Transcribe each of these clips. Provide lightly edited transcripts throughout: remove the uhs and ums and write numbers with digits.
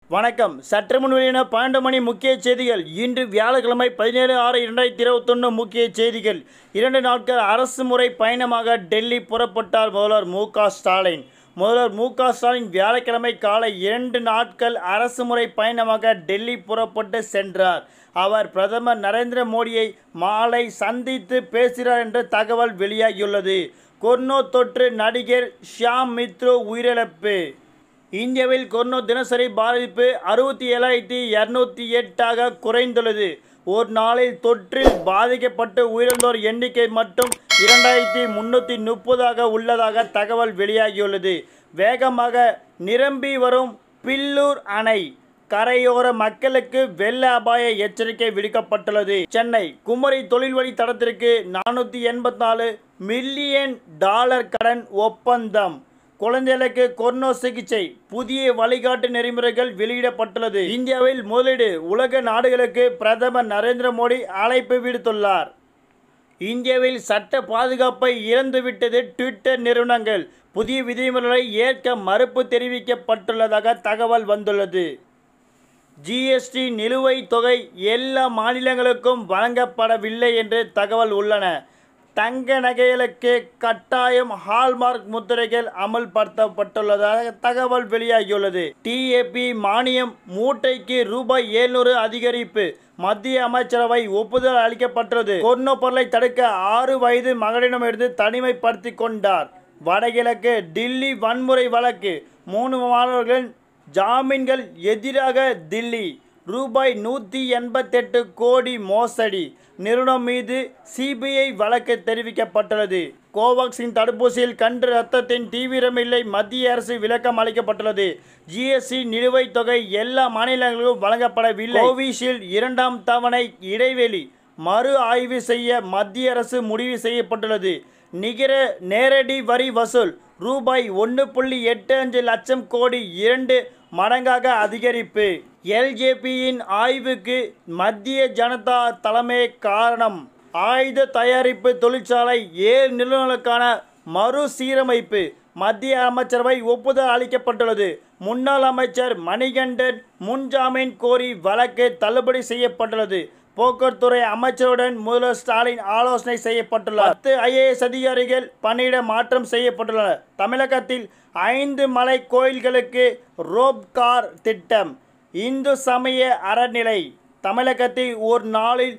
வணக்கம். சற்று முன் வெளியான 12 மணி முக்கிய செய்திகள். இன்று வியாழக்கிழமை 17/6/2021 முக்கிய செய்திகள். 2 நாட்கள் அரசு முறை பயணமாக டெல்லி புறப்பட்டார் முதல்வர் மு.க.ஸ்டாலின். முதல்வர் மு.க.ஸ்டாலின் வியாழக்கிழமை காலை 2 நாட்கள் அரசு முறை பயணமாக டெல்லி புறப்பட்டு சென்றார். அவர் பிரதமர் நரேந்திர மோடியை மாலை சந்தித்து பேசுகிறார் என்ற தகவல் வெளியாகியுள்ளது. கொரோனா தொற்று நடிகர் ஷியாம் மித்ரோ உயிரிழப்பு. இந்தியாவில் கொரோனா தினசரி பாதிப்பு 67,208 குறைந்துள்ளது. ஒரு நாளில் தொற்றில் பாதிக்கப்பட்டு உயிரிழந்தோர் எண்ணிக்கை மட்டும் 2,330 உள்ளதாக தகவல் வெளியாகியுள்ளது. வேகமாக நிரம்பி வரும் பில்லூர் அணை கரையோர மக்களுக்கு வெள்ள அபாய எச்சரிக்கை விடுக்கப்பட்டுள்ளது. சென்னை குமரி தொழில் வழி தடத்திற்கு $484 மில்லியன் கடன் ஒப்பந்தம். குழந்தைகளுக்கு கொரோனா சிகிச்சை புதிய வழிகாட்டு நெறிமுறைகள் வெளியிடப்பட்டுள்ளது. இந்தியாவில் முதலீடு உலக நாடுகளுக்கு பிரதமர் நரேந்திர மோடி அழைப்பு விடுத்துள்ளார். இந்தியாவில் சட்ட பாதுகாப்பை இழந்துவிட்டது ட்விட்டர் நிறுவனங்கள். புதிய விதிமுறைகளை ஏற்க மறுப்பு தெரிவிக்கப்பட்டுள்ளதாக தகவல் வந்துள்ளது. ஜிஎஸ்டி நிலுவைத் தொகை எல்லா மாநிலங்களுக்கும் வழங்கப்படவில்லை என்று தகவல் உள்ளன. தங்க நகைகளுக்கு கட்டாயம் ஹால்மார்க் முத்திரைகள் அமல்படுத்தப்பட்டுள்ளதாக தகவல் வெளியாகியுள்ளது. டிஏபி மானியம் மூட்டைக்கு ரூ.700 அதிகரிப்பு. மத்திய அமைச்சரவை ஒப்புதல் அளிக்கப்பட்டுள்ளது. கொரோனா பரவலை தடுக்க 6 வயது மகனிடமிருந்து தனிமைப்படுத்தி கொண்டார். வடகிழக்கு டில்லி வன்முறை வழக்கு 3 மாணவர்களின் ஜாமீன்கள் எதிராக தில்லி. ரூ.188 கோடி மோசடி. நிறுவனம் மீது சிபிஐ வழக்கு தெரிவிக்கப்பட்டுள்ளது. கோவாக்சின் தடுப்பூசியில் கன்று ரத்தத்தின் தீவிரமில்லை. மத்திய அரசு விளக்கம் அளிக்கப்பட்டுள்ளது. ஜிஎஸ்டி நிலுவைத் தொகை எல்லா மாநிலங்களுக்கும் வழங்கப்படவில்லை. கோவிஷீல்டு 2ஆம் தவணை இடைவெளி மறு ஆய்வு செய்ய மத்திய அரசு முடிவு செய்யப்பட்டுள்ளது. நிகர நேரடி வரி வசூல் ரூ.1.85 லட்சம் கோடி 2 மடங்காக அதிகரிப்பு. எல்ஜேபியின் ஆய்வுக்கு மத்திய ஜனதா தலைமை காரணம். ஆயுத தயாரிப்பு தொழிற்சாலை 7 நிறுவனங்களுக்கான மறுசீரமைப்பு. மத்திய அமைச்சரவை ஒப்புதல் அளிக்கப்பட்டுள்ளது. முன்னாள் அமைச்சர் மணிகண்டன் முன்ஜாமீன் கோரி வழக்கு தள்ளுபடி செய்யப்பட்டுள்ளது. போக்குவரத்துறை அமைச்சருடன் முதல்வர் ஸ்டாலின் ஆலோசனை செய்யப்பட்டுள்ளார். 10 IAS அதிகாரிகள் பணியிட மாற்றம் செய்யப்பட்டுள்ளனர். தமிழகத்தில் 5 மலை கோயில்களுக்கு ரோப் கார் திட்டம். இந்து சமய அறநிலை. தமிழகத்தில் ஒரு நாளில்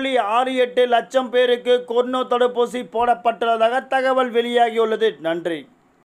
3.68 லட்சம் பேருக்கு கொரோனா தடுப்பூசி போடப்பட்டுள்ளதாக தகவல் வெளியாகியுள்ளது. நன்றி.